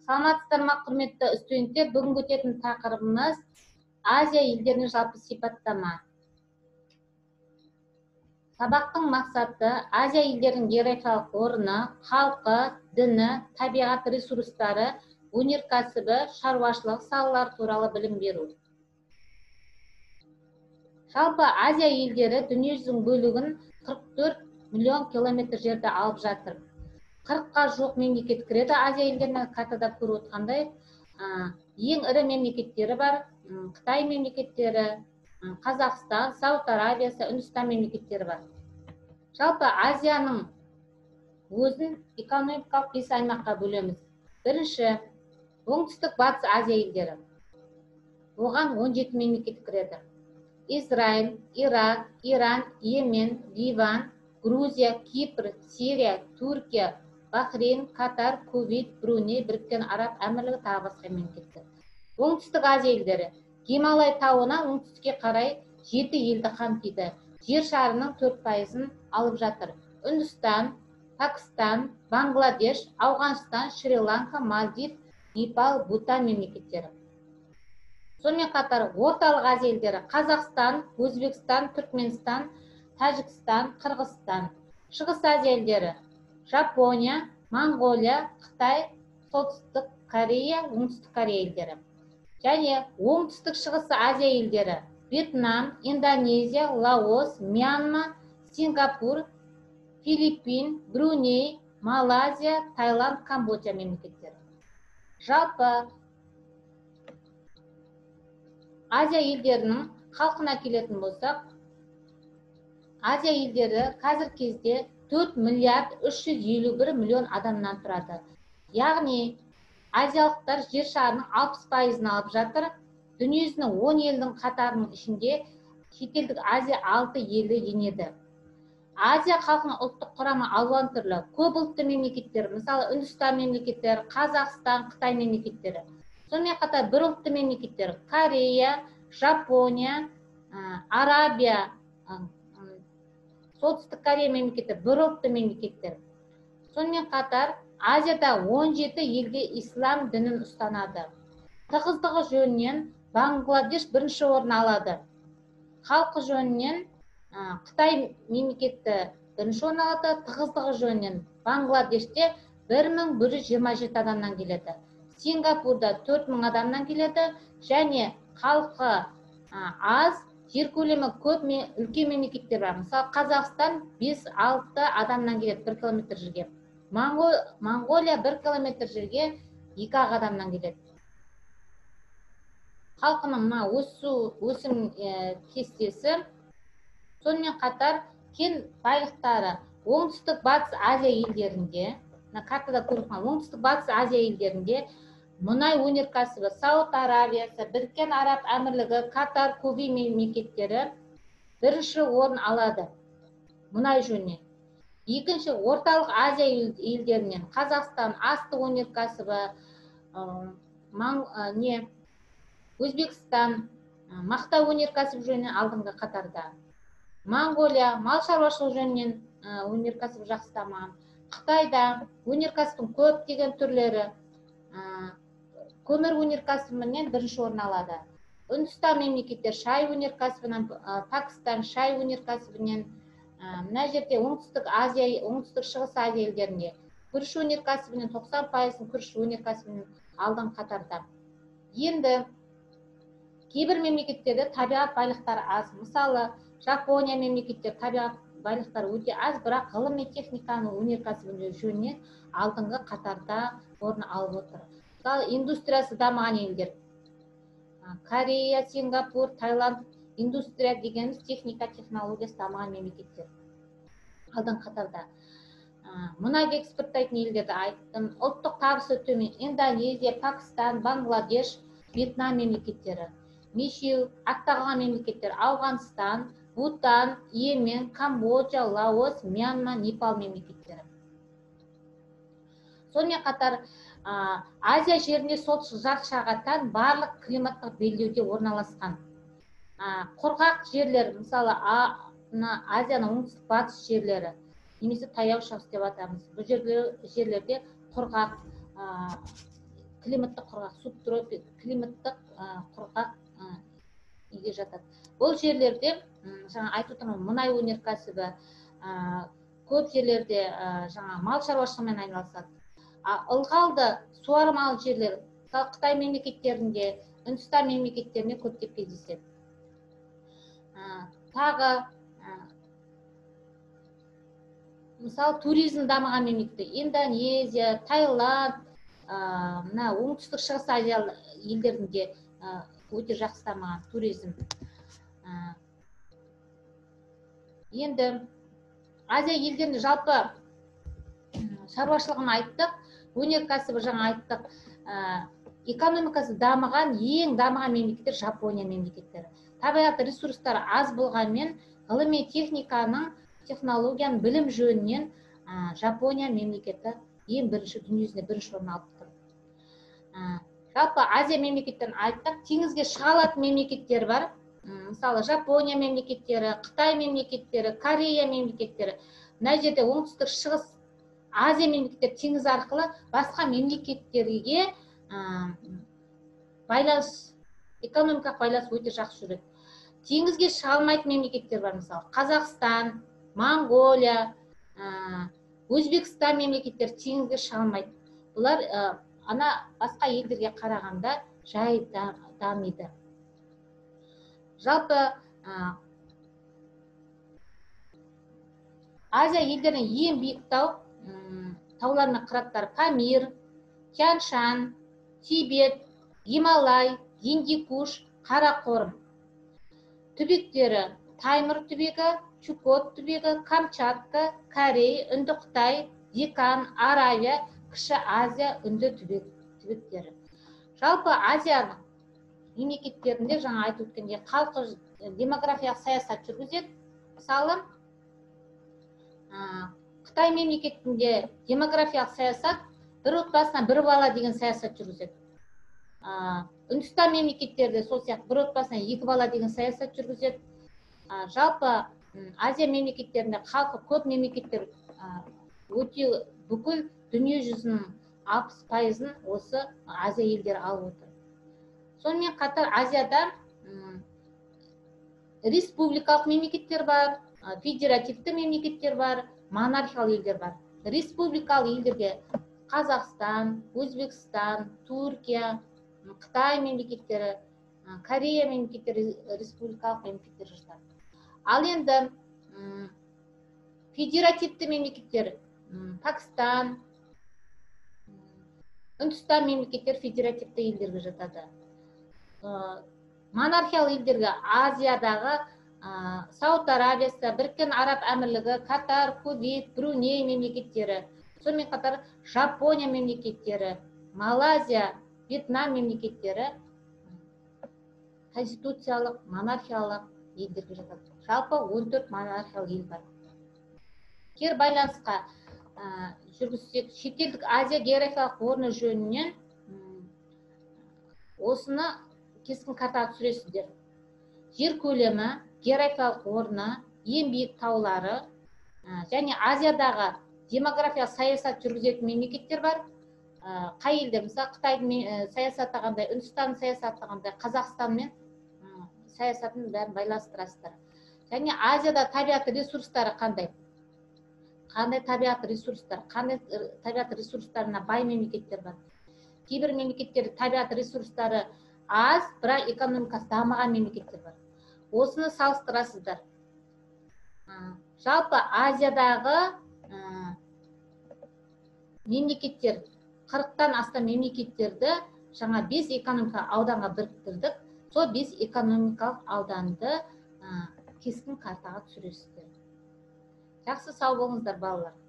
Саламатсыздар ма, құрметті студенттер? Бүгін өтетін тақырыбымыз Азия елдерінің жалпы сипаттама. Сабақтың мақсаты Азия елдерінің географиялық орны, халқы, діні, табиғат ресурстары, өнеркәсібі, шаруашылық салалары туралы білім беру. Жалпы Азия елдері дүниежүзінің бөлігін 44 миллион километр жерді алып жатыр. 40-қа жоқ мемлекет кіреді Азия елдеріне. Картада көріп отқандай, ең ірі мемлекеттері бар: Қытай мемлекеттері, Қазақстан, Сауд Арабиясы, Үндістан мемлекеттері бар. Жалпы Азияның өзін экономикалық 5 аймаққа бөлеміз. Бірінші, оңтүстік батыс Азия елдері. Оған 17 мемлекет кіреді: Израиль, Ирак, Иран, Йемен, Ливан, Грузия, Кипр, Сирия, Түркия, Бахрейн, Катар, Кувейт, Бруней, Біріккен Араб Әмірлігі, тағы басқа мемлекеттер. Оңтүстік Азия елдері Гималай тауынан оңтүстікке қарай 7 елді қамтиды. Жер шарының 4%-ын алып жатыр: Үндістан, Пакистан, Бангладеш, Ауғанстан, Шри-Ланка, Мальдив, Непал, Бутан мемлекеттері. Сонымен қатар орталық Азия елдері Қазақстан, Өзбекстан, Түркменстан, Тәжікстан, Қырғызстан. Шығыс Азия елдері Жапония, Монғолия, Қытай, Солтүстік Корея, Оңтүстік Корея елдері. Және оңтүстік шығыс Азия елдері Вьетнам, Индонезия, Лаос, Мьянма, Сингапур, Филиппин, Бруней, Малайзия, Таиланд, Камбоджа мемлекеттері. Жалпы Азия елдерінің халқына келетін болсақ, Азия елдері қазір кезде 4 миллиард 351 миллион адамнан тұрады. Яғни азиялықтар жер шарының 60%-ын алып жатыр. Дүниежүзінің 10 елдің қатарының ішінде шетелдік Азия 6 елі енеді. Азия халқының ұлттық құрамы алуан түрлі. Көп ұлтты мемлекеттер, мысалы Үндістан мемлекеттері, Қазақстан, Қытай мемлекеттері. Сонымен қатар бір ұлтты мемлекеттер: Корея, Жапония, Арабия, Солтүстік Корея мемлекеті бір ұлтты мемлекеттер. Сонымен қатар Азияда 17 елде ислам дінін ұстанады. Тығыздығы жөнінен Бангладеш бірінші орын алады. Халқы жөнінен Қытай мемлекеті бірінші орын алады. Тығыздығы жөнінен Бангладеште 1127 адамнан келеді. Сингапурда 4000 адамнан келеді. Және халқы аз, жер көлемі көп үлкен мемлекеттер бар. Мысалы Қазақстан 5-6 адамнан келеді 1 километр жерге. Монғолия 1 километр жерге 2 адамнан келеді. Халқының өсім кестесі. Сонымен қатар кен байлықтары оңтүстік батыс Азия елдерінде, картада көріп тұрсыздар, оңтүстік батыс Азия елдерінде мұнай өнеркәсібі Сауд Арабиясы, Біріккен Араб Әмірлігі, Катар, Кувейт мемлекеттері бірінші орын алады мұнай жөнінен. Екінші, орталық Азия елдерінен Қазақстан астық өнеркәсібі, Өзбекстан мақта өнеркәсібі жөнінен алдыңғы қатарда. Монғолия мал шаруашылығы жөнінен өнеркәсібі жақсы дамыған. Қытайда өнеркәсіптің көптеген түрлері көмір өнеркәсібінен бірінші орын алады. Үндістан мемлекеттер шай өнеркәсібінен, Пакистан шай өнеркәсібінен, мына жерде оңтүстік шығыс Азия елдерінде күріш өнеркәсібінен 90%-ын күріш өнеркәсібінен алдыңғы қатарда. Енді кейбір мемлекеттерде табиғат байлықтары аз. Мысалы Жапония мемлекеттер табиғат байлықтары өте аз, бірақ ғылым мен техниканың өнеркәсібі жөнінен алдыңғы қатарда орын алып отыр. Мысалы индустриясы дамыған елдер: Корея, Сингапур, Таиланд. Индустрия дегеніміз техника, технологиясы дамыған мемлекеттер алдыңғы қатарда. Мұнай экспорттайтын елдерді айттым. Ұлттық табысы төмен: Индонезия, Пакистан, Бангладеш, Вьетнам мемлекеттері. Мешеу аттағылған мемлекеттер: Ауғанстан, Бутан, Йемен, Камбоджа, Лаос, Мьянма, Непал мемлекеттері. Сонымен қатар Азия жерінде солтүстік жарты шарға тән барлық климаттық белдеуде орналасқан. Құрғақ жерлер, мысалы Азияның оңтүстік батыс жерлері, немесе таяу шығыс деп атамыз. Бұл жерлерде құрғақ климаттық құрғақ, субтропик климаттық құрғақ үйге жатады. Бұл жерлерде жаңа айтып отырмын, мұнай өнеркәсібі, көп жерлерде жаңа мал шаруашылығымен айналысады. Ылғалды суармалы жерлер Қытай мемлекеттерінде, Үндістан мемлекеттерінде көптеп кездеседі. Тағы мысалы туризм дамыған мемлекеттер, Индонезия, Таиланд, мына оңтүстік шығыс Азия елдерінде өте жақсы дамыған туризм. Енді Азия елдерінде жалпы шаруашылығын айттық, өнеркәсібі жаңа айттық, экономикасы дамыған, ең дамыған мемлекеттер Жапония мемлекеттері. Табиғат ресурстары аз болғанмен, ғылыми техниканың, технологияның, білім жөнінен Жапония мемлекеті ең бірінші, дүниежүзінде бірінші орын алып тұр. Жалпы Азия мемлекеттерін айттық, теңізге шыға алатын мемлекеттер бар. Мысалы, Жапония мемлекеттері, Қытай мемлекеттері, Корея мемлекеттері. Мына жерде оңтүстік шығыс Азия мемлекеттері теңіз арқылы басқа мемлекеттерге байланыс, экономикалық байланыс өте жақсы жүреді. Теңізге шыға алмайтын мемлекеттер бар, мысалы, Қазақстан, Монғолия, Өзбекстан мемлекеттері теңізге шыға алмайды. Бұлар ана басқа елдерге қарағанда жай дамиды. Жалпы Азия елдерінің ең биік таулар мен қыраттары Памир, Тянь-Шань, Тибет, Гималай, Гиндикуш, Қарақорым. Түбектері Таймыр түбегі, Чукот түбегі, Камчатка, Корей, Үнді Қытай, Декан, Аравия, Кіші Азия, Үнді түбектері. Жалпы Азияның мемлекеттерінде жаңа айтып өткендей халқы демографиялық саясат жүргізеді. Мысалы, Қытай мемлекетінде демографиялық саясат бір отбасына бір бала деген саясат жүргізеді. Үндістан мемлекеттерде сол сияқты бір отбасына екі бала деген саясат жүргізеді. Жалпы Азия мемлекеттерінде халқы көп мемлекеттер өте бүкіл дүние жүзінің 60%-ын осы Азия елдері алып отыр. Сонымен қатар Азияда республикалық мемлекеттер бар, федеративті мемлекеттер бар, монархиялық елдер бар. Республикалық елдерге Қазақстан, Өзбекстан, Түркия, Қытай мемлекеттері, Корея мемлекеттері, республикалық мемлекеттер жатады. Ал енді федеративті мемлекеттер Пакистан, Үндістан мемлекеттер федеративті елдерге жатады. Монархиялық елдерге Азиядағы Сауд Арабиясы, Біріккен Араб Әмірлігі, Катар, Кувейт, Бруней мемлекеттері, сонымен қатар Жапония мемлекеттері, Малайзия, Вьетнам мемлекеттері конституциялық, монархиялық елдерге жатады. Жалпы 14 монархиялық ел бар. Кері байланысқа жүргізсек, шетелдік Азия географиялық орны жөнінен осыны кескін картаға түсіресіздер. Жер көлемі, географиялық орны, ең биік таулары және Азиядағы демографиялық саясат жүргізетін мемлекеттер бар. Қай елдер, мысалы Қытайдың саясаты қандай, Үндістанның саясаты қандай, Қазақстанмен саясатын бәрін байланыстырасыздар. Және Азияда табиғат ресурстары қандай? Қандай табиғат ресурстарына бай мемлекеттер бар. Кейбір мемлекеттерде табиғат ресурстары аз, бірақ экономикасы дамыған мемлекеттер бар. Осыны салыстырасыздар. Жалпы Азиядағы мемлекеттер, 40-тан астам мемлекеттерді жаңа 5 экономикалық ауданға біріктірдік. Сол 5 экономикалық ауданды кескін картаға түсіресіздер. Жақсы, сау болыңыздар балалар.